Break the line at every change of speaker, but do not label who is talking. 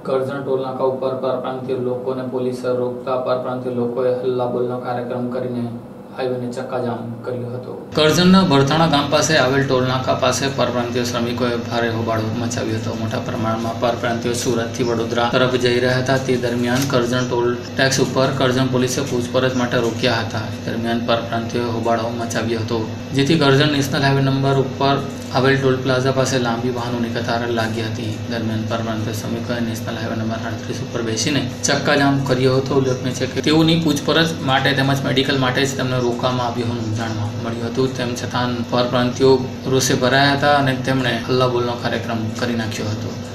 કરજણ ટોલનાકા ઉપર પરપ્રાંતીય લોકોને પોલીસે રોકતા પરપ્રાંતીય લોકોએ હલ્લાબોલનો કાર્યક્રમ કરીને હાઈવેને ચક્કાજામ કર્યો હતો। કરજણના બરથાણા ગામ પાસે આવેલ ટોલનાકા પાસે પરપ્રાંતીય શ્રમિકોએ ભારે હોબાળો મચાવ્યો હતો। મોટા પ્રમાણમાં પરપ્રાંતીયો સુરતથી વડોદરા તરફ જઈ રહ્યા હતા। તે દરમિયાન કરજણ ટોલ ટેક્સ ઉપર કરજણ પોલીસે પૂછપરછ માટે રોક્યા હતા। દરમિયાન પરપ્રાંતીયોએ હોબાળો મચાવ્યો હતો, જેથી કરજણ નેશનલ હાઈવે નંબર ઉપર આવેલ ટોલ પ્લાઝા પાસે લાંબી વાહનોની કતાર લાગી હતી। દરમિયાન પરપ્રાંતીય શ્રમિકોએ નેશનલ હાઈવે નંબર 38 ઉપર બેસીને ચક્કાજામ કર્યો હતો। ઉલ્લેખનીય છે કે તેઓની પૂછપરછ માટે તેમજ મેડિકલ માટે જ તેમને રોકવામાં આવ્યું હોવાનું જાણવા મળ્યું હતું। તેમ છતાં પરપ્રાંતીયો રોષે ભરાયા હતા અને તેમણે હલ્લાબોલનો કાર્યક્રમ કરી નાખ્યો હતો।